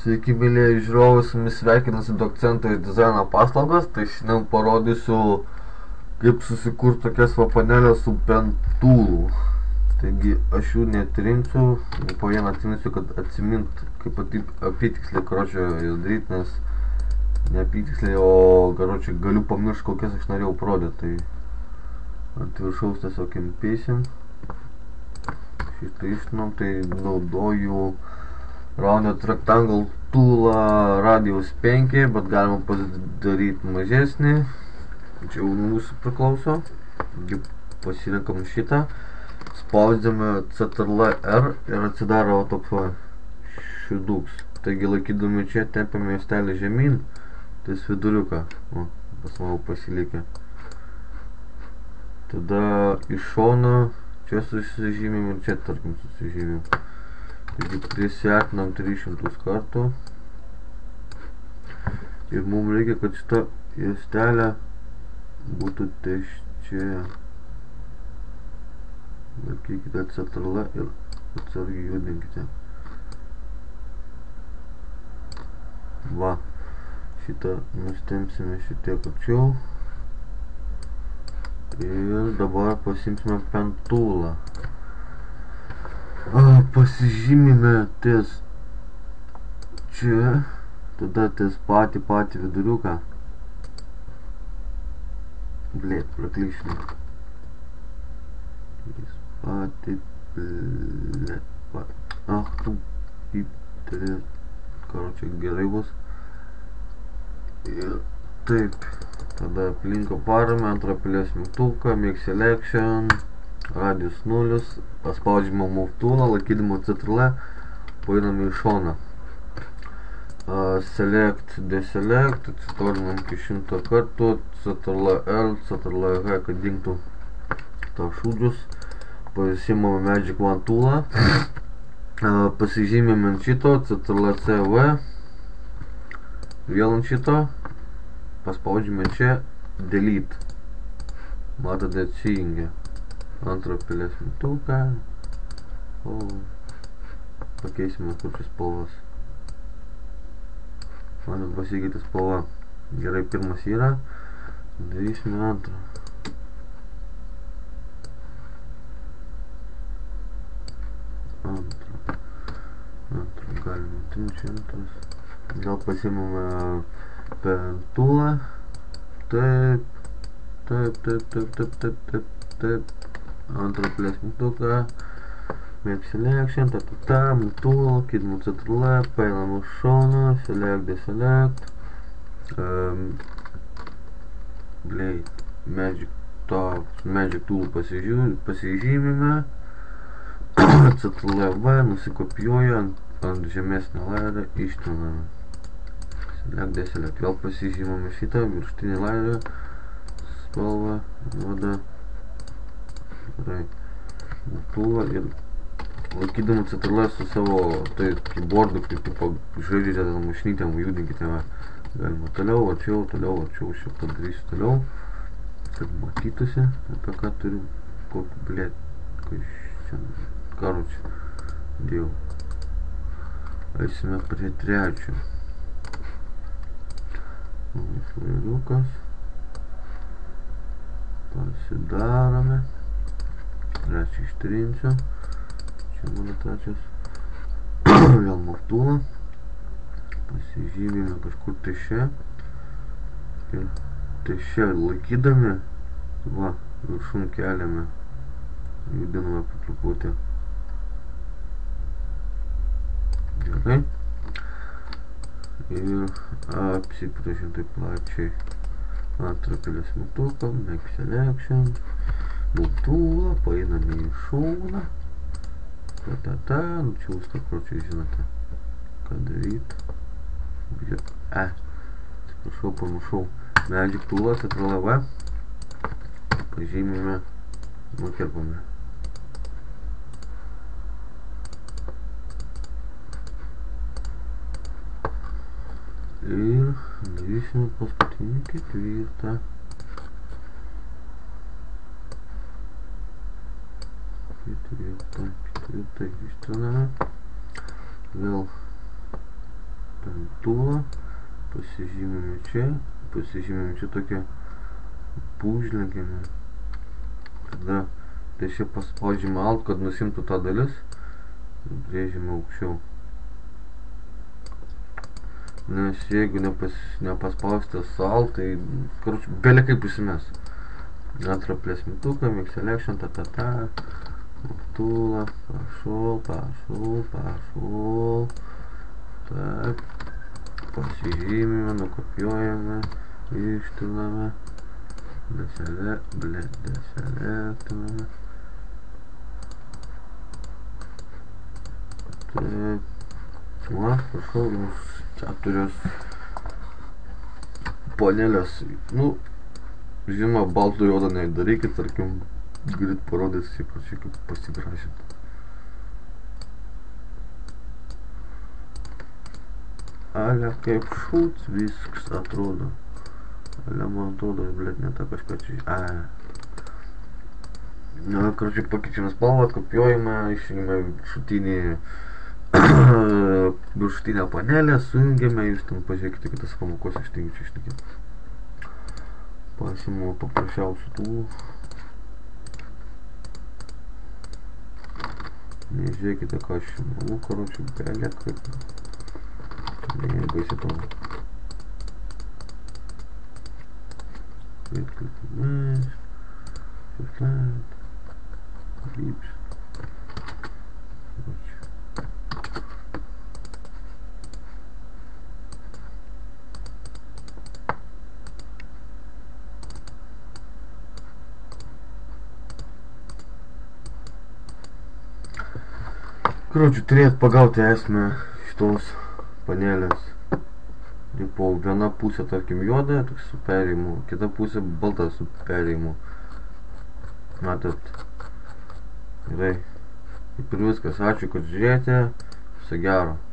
Sveiki, mėlyje žiūrovai, su jumis sveikinasi Dokcento ir dizaino paslaugos. Tai šiandien parodysiu, kaip susikurti tokias va panelės su pentūlų. Taigi aš jų netrinksiu, po vieną atsimsiu, kad atsimint, kaip apytiksliai karočią jas daryti, nes ne apytiksliai, o karočią galiu pamiršti, kokias aš norėjau parodyti. Tai ant viršaus tiesiog impėsim. Šitą išnam, tai naudoju Rounded Rectangle toolą radius 5, bet galima pasidaryti mažesnį. Čia jau mūsų priklauso. Pasirinkam šitą. Spausdėme Ctrl+R ir atsidaro toks šiduks. Taigi laikydami čia tempiame juostelę žemyn, ties viduriuką. O, pas mano pasilikę. Tada iš šono čia susižymim ir čia tarkim susižymim. Taigi prisiartinam 300 kartų. Ir mums reikia, kad šita juostelė būtų ties čia. Laikykite Ctrl ir atsargiai judinkite. Va, šitą nustempsime šitiek arčiau. Ir dabar pasimsime pentūlą. Pasižymime ties čia, tada ties patį viduriuką. Blėt, praklyšinau. Ach, tu pipterė. Karočią gerai bus. Ir taip. Tada aplinką parame, antrą pelės mygtuką, Make Selection, radius 0, paspaudžiame Move toolą, laikydami Ctrl, paeiname į šoną. Select, Deselect, atsitolinam iki 100 kartų, Ctrl+L, Ctrl+H, kad dingtų tas šūdžius. Pasimame Magic Wand toolą, pasižymėme ant šito, Ctrl+C+V, vėl ant šito, paspaudžiame čia Delete. Matote, atsijungia. Antrą pelės mygtuką. Pakeisime kurčias spalvas. Matot, pasikeitė spalva. Gerai, pirmas yra. Darysime antrą. Antrą galime trinti antras. Gal pasimame pentūlą. Taip. Antrą pelės mygtuką, Make Selection, Move tool, laikydami Ctrl, paeinam už šoną, Select, Deselect, Magic tool pasižymime, Ctrl+V, nusikopijuoju ant žemesnio laidą, ištriname. Select, Deselect, vėl pasižymame šitą viršutinį laidą, spalvą, juodą. Gerai, mygtuką ir laikydami Ctrl su savo keyboardu, kaip tipo žaidžiate mašinytėm, judinkite. Galima toliau, arčiau, šitą padarysiu toliau, kad matytųsi, apie ką turiu, kokį blėt, karočią dėjau. Eisime prie trečio. Naujas lairiukas. Pasidarome. Trečią ištrinsiu. Čia mano trečias. Vėl Move toolą. Pasižymime kažkur tai čia. Ir tai čia laikydami, va, viršum keliame. Judiname po truputį. Gerai. Ir apsiprašim taip plačiai. Antrą pelės mygtuką, Make Selection, Move toolą, paeiname į šoną. Nučiūsta, kročiai žinote, ką daryti. Atsiprašau, pamiršau. Magic toolą, Ctrl+V, pažymime, nukirpame. Ir darysime paskutinį ketvirtą. Ketvirtą ištriname. Vėl Pentūlą. Pasižymime čia tokią pūžlegėme. Tada čia paspaudžiame alt, kad nusimtų tą dalis. Brėžiame aukščiau. Nes jeigu nepaspausite alt, tai belė kaip įsimes. Antrą plėsmituką, mix selection, Tūlą, pašol. Taip. Pasižymime, nukopijuojame, ištriname, deselektiname. Taip. Va, prašau, jums 4 panelės. Nu, žinoma, baltų juodą nedarykit, tarkim, galit parodyti, kaip pasigražinti. Ale kaip šūts viskas atrodo. Ale man atrodo, blėt, ne ta kažką čia. Na, karčiai pakeičiame spalvą, kopijuojame, išjungime viršutinę panelę, sujungiame, jūs ten pažiūrėkite kitas pamokos, aš tengiu čia išnekėti. Pasiimu paprasčiausių tūlų. Nežiūrėkite, ką aš šiandien, karočiui, belė kaip. Baisi to. Click mesh, shift left, ellipse. Короче, turėt pagauti esmę šitos panelės. Tipo, viena pusė, tarkim, juoda, toks su perėjimu, kita pusė balta su perėjimu. Matot. Gerai. Kaip ir viskas, ačiū, kad žiūrėjote. Viso gero.